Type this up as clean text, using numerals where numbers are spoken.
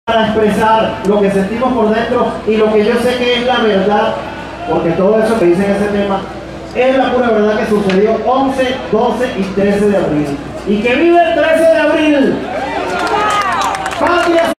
para expresar lo que sentimos por dentro y lo que yo sé que es la verdad, porque todo eso que dice en ese tema es la pura verdad que sucedió 11, 12 y 13 de abril. ¡Y que vive el 13 de abril! ¡Patria!